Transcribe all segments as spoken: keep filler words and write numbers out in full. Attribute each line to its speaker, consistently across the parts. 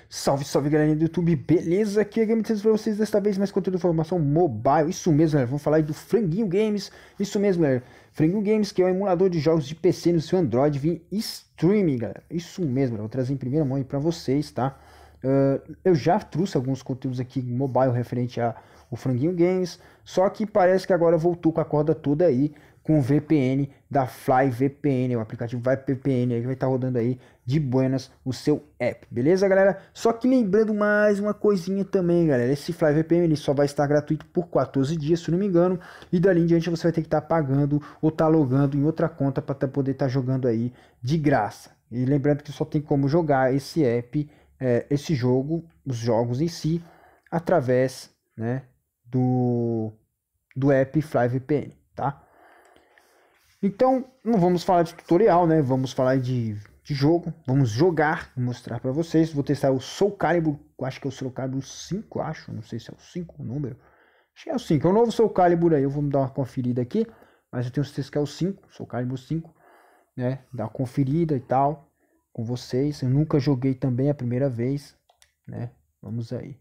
Speaker 1: Salve, salve galerinha do YouTube, beleza? Aqui é a Game Trends pra vocês, desta vez mais conteúdo de informação mobile. Isso mesmo, galera, vamos falar aí do Franguinho Games. Isso mesmo, galera, Franguinho Games, que é um emulador de jogos de P C no seu Android via streaming, galera. Isso mesmo, galera, vou trazer em primeira mão aí pra vocês, tá? Uh, eu já trouxe alguns conteúdos aqui mobile referente ao Franguinho Games, só que parece que agora voltou com a corda toda aí, com o V P N da Fly V P N, o aplicativo vai V P N aí que vai estar rodando aí de buenas o seu app, beleza, galera? Só que lembrando mais uma coisinha também, galera, esse Fly V P N ele só vai estar gratuito por quatorze dias, se não me engano, e dali em diante você vai ter que estar pagando ou estar logando em outra conta para poder estar jogando aí de graça. E lembrando que só tem como jogar esse app, é, esse jogo, os jogos em si, através, né, do, do app Fly V P N, tá? Então, não vamos falar de tutorial, né? Vamos falar de, de jogo. Vamos jogar, mostrar para vocês. Vou testar o Soul Calibur, acho que é o Soul Calibur cinco, acho. Não sei se é o cinco o número. Acho que é o cinco, é o novo Soul Calibur aí. Eu vou dar uma conferida aqui. Mas eu tenho certeza que é o cinco, Soul Calibur cinco. Né? Dar uma conferida e tal com vocês. Eu nunca joguei também a primeira vez. Né? Vamos aí.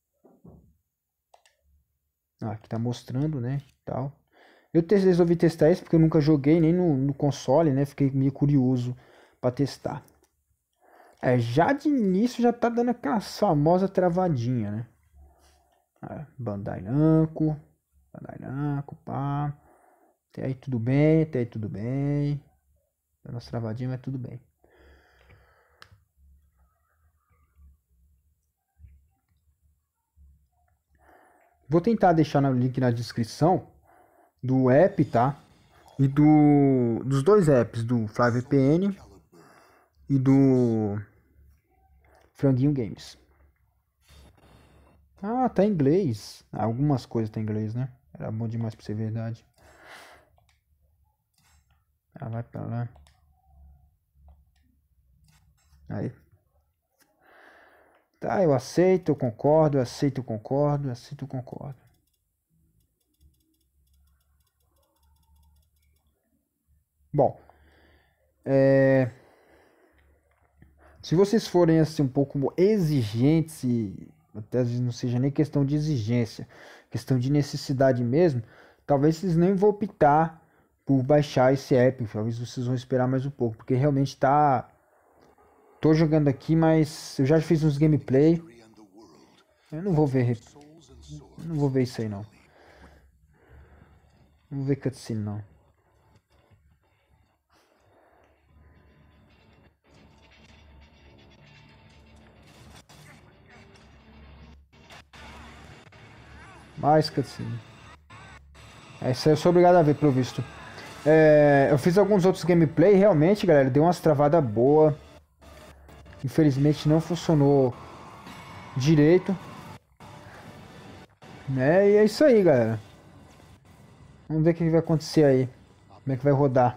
Speaker 1: Ah, aqui tá mostrando, né? Tal. Eu te, resolvi testar esse porque eu nunca joguei nem no, no console, né? Fiquei meio curioso para testar. É, já de início já tá dando aquela famosa travadinha, né? É, Bandai Namco, Bandai Namco, pá. Até aí tudo bem, até aí tudo bem. Dando as travadinhas, mas tudo bem. Vou tentar deixar o link na descrição do app, tá? E do dos dois apps, do Fly V P N e do Franguinho Games. Ah, tá em inglês. Algumas coisas tá em inglês, né? Era bom demais pra ser verdade. Ah, vai pra lá. Aí. Tá, eu aceito, eu concordo, eu aceito, eu concordo, eu aceito, eu concordo. Bom, é... se vocês forem assim um pouco exigentes, e até às vezes não seja nem questão de exigência, questão de necessidade mesmo, talvez vocês nem vão optar por baixar esse app, talvez vocês vão esperar mais um pouco, porque realmente tá... Tô jogando aqui, mas eu já fiz uns gameplay, eu não vou ver, não vou ver isso aí não, não vou ver cutscene não. Mais cutscene. É, isso aí eu sou obrigado a ver, pelo visto. É, eu fiz alguns outros gameplay, realmente, galera, deu umas travadas boas. Infelizmente não funcionou direito. Né? E é isso aí, galera. Vamos ver o que vai acontecer aí. Como é que vai rodar.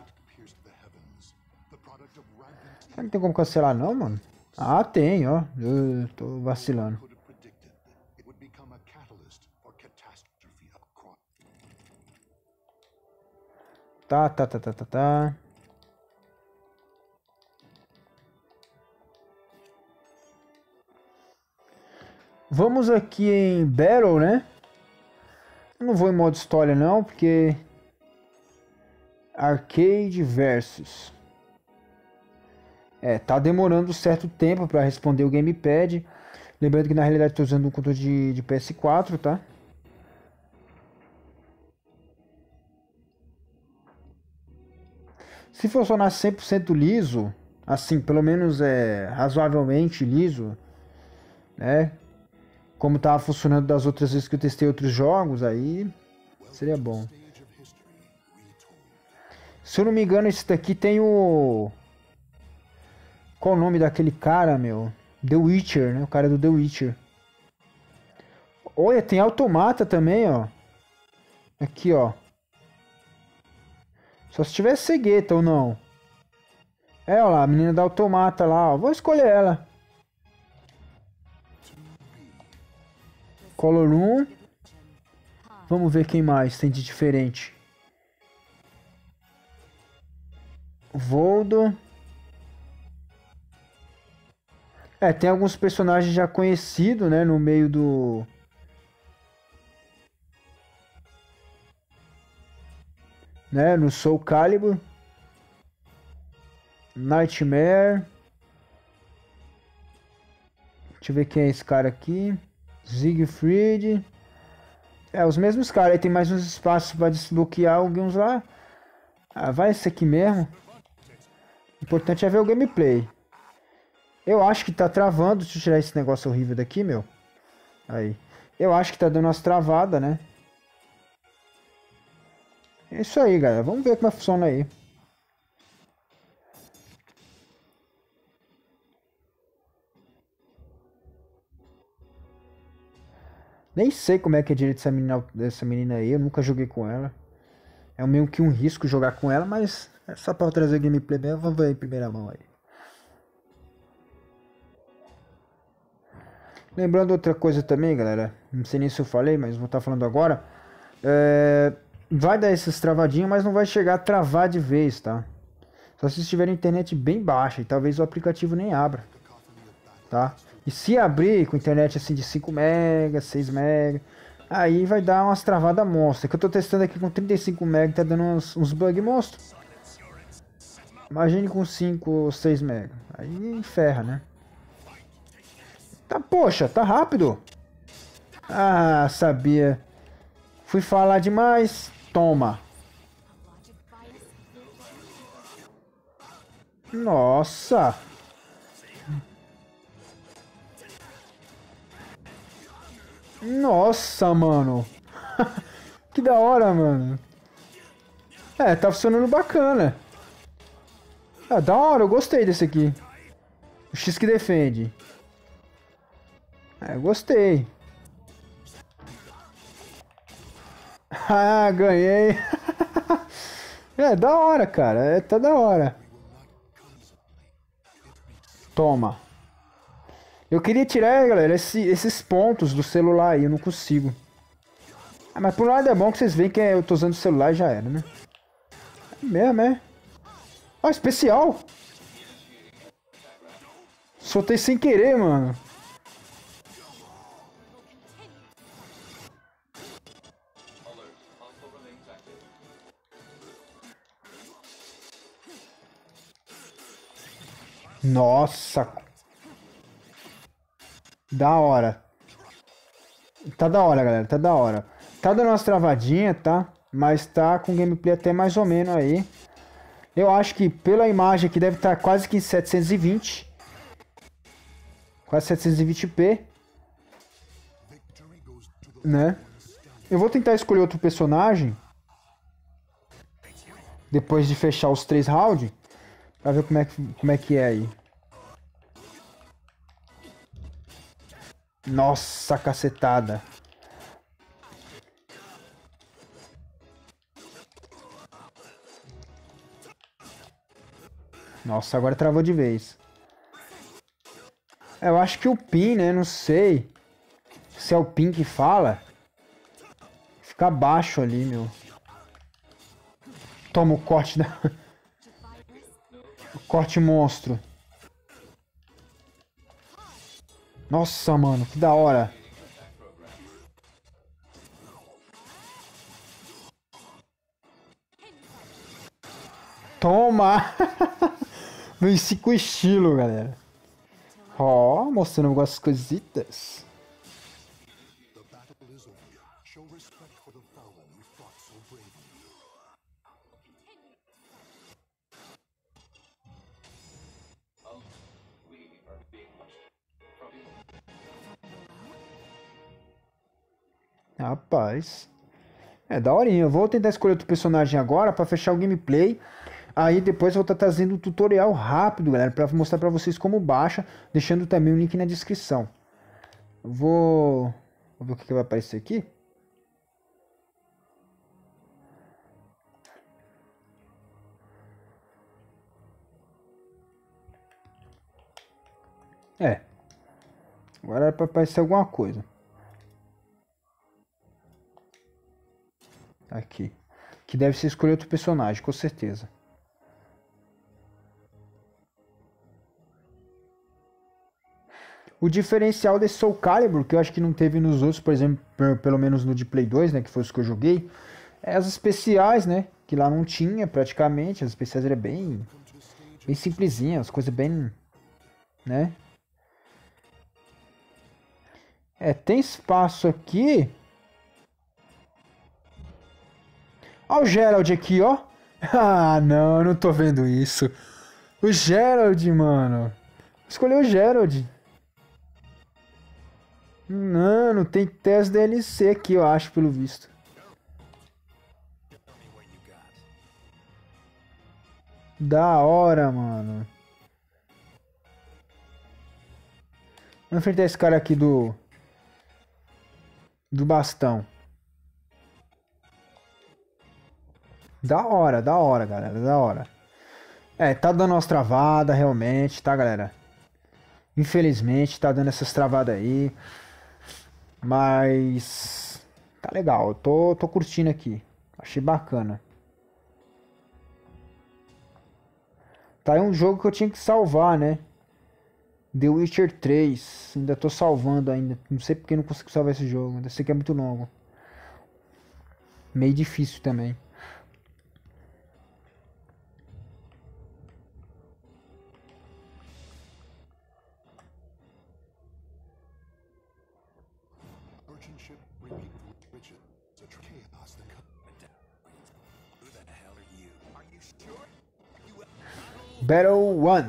Speaker 1: Será que não tem como cancelar não, mano? Ah, tem, ó. Eu tô vacilando. Tá, tá, tá, tá, tá, tá. Vamos aqui em Battle, né? Eu não vou em modo história não, porque... Arcade versus. É, tá demorando certo tempo para responder o gamepad. Lembrando que na realidade estou usando um controle de, de P S quatro, tá? Se funcionar cem por cento liso, assim, pelo menos é razoavelmente liso, né? Como tava funcionando das outras vezes que eu testei outros jogos, aí seria bom. Se eu não me engano, esse daqui tem o... Qual o nome daquele cara, meu? The Witcher, né? O cara do The Witcher. Olha, tem Automata também, ó. Aqui, ó. Só se tiver cegueta ou não. É, ó lá, a menina da Automata lá, ó. Vou escolher ela. Color um. Vamos ver quem mais tem de diferente. Voldo. É, tem alguns personagens já conhecidos, né, no meio do... né, no Soul Calibur. Nightmare. Deixa eu ver quem é esse cara aqui. Siegfried. É, os mesmos caras. Aí tem mais uns espaços para desbloquear alguns lá. Ah, vai esse aqui mesmo. O importante é ver o gameplay. Eu acho que tá travando. Deixa eu tirar esse negócio horrível daqui, meu. Aí. Eu acho que tá dando umas travadas, né? É isso aí, galera. Vamos ver como é que funciona aí. Nem sei como é que é direito dessa menina, dessa menina aí. Eu nunca joguei com ela. É meio que um risco jogar com ela, mas é só pra trazer gameplay mesmo. Vamos ver em primeira mão aí. Lembrando outra coisa também, galera. Não sei nem se eu falei, mas vou estar falando agora. É... Vai dar essas travadinhas, mas não vai chegar a travar de vez, tá? Só se tiver internet bem baixa e talvez o aplicativo nem abra, tá? E se abrir com internet assim de cinco megas, seis megas, aí vai dar umas travadas monstras. Que eu tô testando aqui com trinta e cinco megas, tá dando uns, uns bug monstros. Imagine com cinco ou seis megas. Aí ferra, né? Tá, poxa, tá rápido. Ah, sabia. Fui falar demais. Toma. Nossa. Nossa, mano. Que da hora, mano. É, tá funcionando bacana. Ah, da hora, eu gostei desse aqui. O X que defende. É, eu gostei. Ah, ganhei. É, da hora, cara. É, tá da hora. Toma. Eu queria tirar, galera, esse- esses pontos do celular aí. Eu não consigo. Ah, mas por um lado é bom que vocês veem que eu tô usando o celular e já era, né? É mesmo, é? Ó, especial. Soltei sem querer, mano. Nossa. Da hora. Tá da hora, galera. Tá da hora. Tá dando umas travadinhas, tá? Mas tá com gameplay até mais ou menos aí. Eu acho que pela imagem aqui deve estar quase que em setecentos e vinte. Quase setecentos e vinte p. Né? Eu vou tentar escolher outro personagem. Depois de fechar os três rounds. Pra ver como é que, como é, que é aí. Nossa, cacetada. Nossa, agora travou de vez. Eu acho que o pin, né? Não sei se é o pin que fala. Fica baixo ali, meu. Toma o corte da... o corte monstro. Nossa, mano, que da hora. Toma! Venci com estilo, galera. Ó, oh, mostrando algumas coisitas. Rapaz. É daorinha. Eu vou tentar escolher outro personagem agora pra fechar o gameplay. Aí depois eu vou estar trazendo um tutorial rápido, galera, pra mostrar pra vocês como baixa, deixando também o link na descrição. Eu vou... Vou ver o que, que vai aparecer aqui. É. Agora era pra aparecer alguma coisa. Aqui. Que deve ser escolher outro personagem, com certeza. O diferencial desse Soul Calibur, que eu acho que não teve nos outros, por exemplo, pelo menos no de Play dois, né, que foi os que eu joguei, é as especiais, né, que lá não tinha praticamente. As especiais eram bem, bem simplesinhas, as coisas bem, né. É, tem espaço aqui. Olha o Gerald aqui, ó. Ah, não, eu não tô vendo isso. O Gerald, mano. Escolheu o Gerald. Mano, tem até as D L C aqui, eu acho, pelo visto. Da hora, mano. Vamos enfrentar esse cara aqui do... Do bastão. Da hora, da hora, galera, da hora. É, tá dando umas travadas, realmente, tá, galera? Infelizmente, tá dando essas travadas aí. Mas... Tá legal, eu tô, tô curtindo aqui. Achei bacana. Tá aí um jogo que eu tinha que salvar, né? The Witcher três. Ainda tô salvando ainda. Não sei porque não consigo salvar esse jogo. Deve ser que é muito longo. Meio difícil também. Battle one.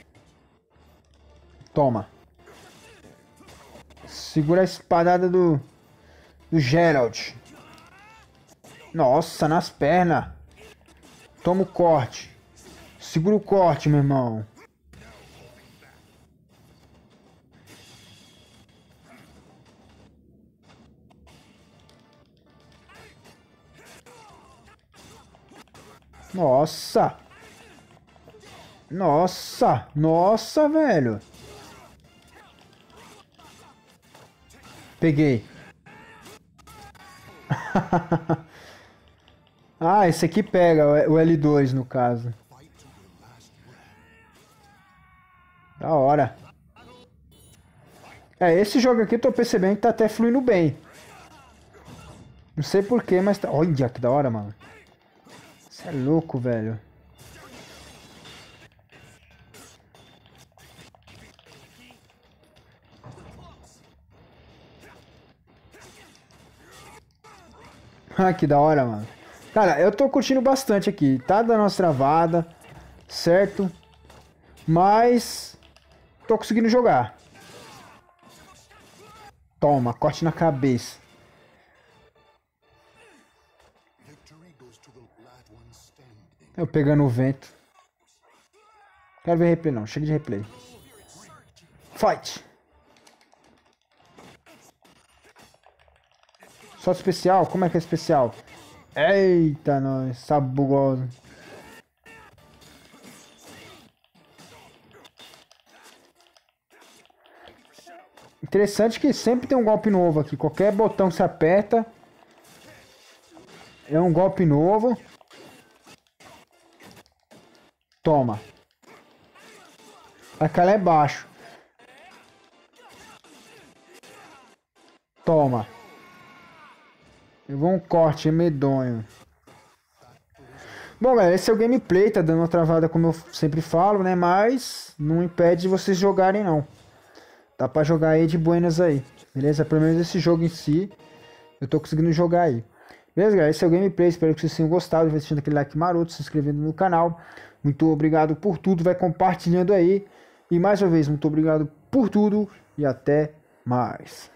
Speaker 1: Toma. Segura a espadada do, do Geralt. Nossa, nas pernas. Toma o corte. Segura o corte, meu irmão. Nossa. Nossa. Nossa, velho. Peguei. Ah, esse aqui pega, o L dois no caso. Da hora. É, esse jogo aqui eu tô percebendo que tá até fluindo bem. Não sei porquê, mas tá... Olha que da hora, mano. Você é louco, velho. Ah, que da hora, mano. Cara, eu tô curtindo bastante aqui. Tá dando umas travadas, certo? Mas tô conseguindo jogar. Toma, corte na cabeça. Eu pegando o vento. Quero ver replay não, chega de replay. Fight! Só especial? Como é que é especial? Eita, nós, sabugoso. Interessante que sempre tem um golpe novo aqui. Qualquer botão que você aperta é um golpe novo. Toma. Aquela é baixo. Toma. Eu vou um corte medonho. Bom, galera, esse é o gameplay. Tá dando uma travada, como eu sempre falo, né? Mas não impede de vocês jogarem, não. Dá pra jogar aí de buenas aí. Beleza? Pelo menos esse jogo em si, eu tô conseguindo jogar aí. Beleza, galera? Esse é o gameplay. Espero que vocês tenham gostado. Vai deixando aquele like maroto, se inscrevendo no canal. Muito obrigado por tudo. Vai compartilhando aí. E mais uma vez, muito obrigado por tudo. E até mais.